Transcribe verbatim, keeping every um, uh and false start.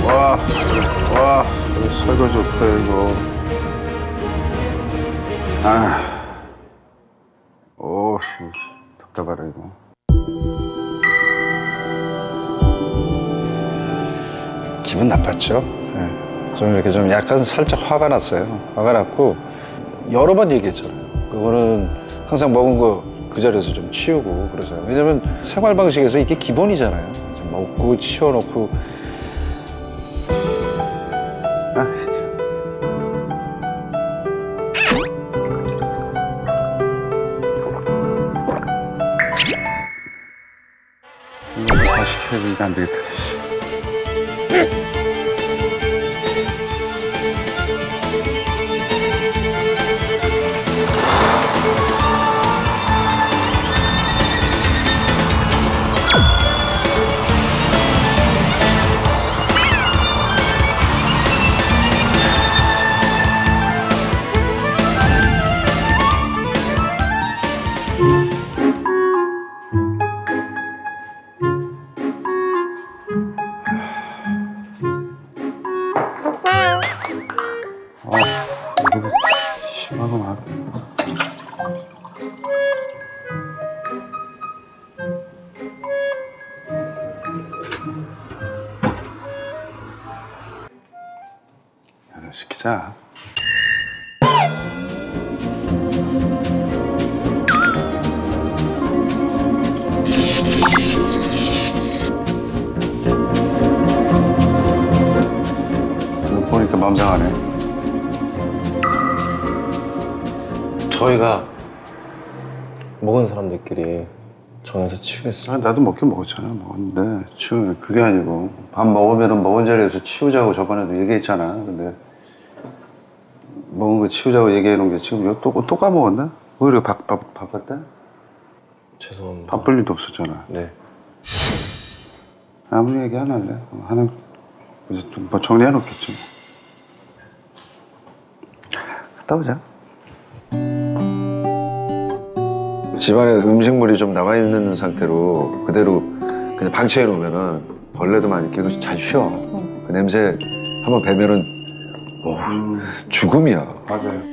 와, 와, 설거지 좋다, 이거. 아, 오, 답답하다, 이거. 기분 나빴죠? 네. 좀 이렇게 좀 약간 살짝 화가 났어요. 화가 났고, 여러 번 얘기했잖아요. 그거는 항상 먹은 거 그 자리에서 좀 치우고 그러잖아요. 왜냐면 생활 방식에서 이게 기본이잖아요. 좀 먹고 치워놓고. 아, 이거 다시 해야지. 이거 안 되겠다. 아, 이거 심하구나. 야, 시키자. 이거 보니까 마음 상하네. 저희가 먹은 사람들끼리 정해서 치우겠어요. 아, 나도 먹긴 먹었잖아. 먹었는데 치우 그게 아니고 밥 먹으면은 먹은 자리에서 치우자고 저번에도 얘기했잖아. 근데 먹은 거 치우자고 얘기해 놓은 게 지금 이거 또, 또 까먹었나? 오히려 바, 바, 바빴다? 죄송합니다. 바쁠 일도 없었잖아. 네. 아무리 얘기 안 할래. 하나 뭐 정리해 놓겠지. 갔다 오자. 집안에 음식물이 좀 남아 있는 상태로 그대로 그냥 방치해 놓으면은 벌레도 많이 끼고 잘 쉬어. 그 냄새 한번 배면은 오, 죽음이야. 맞아요.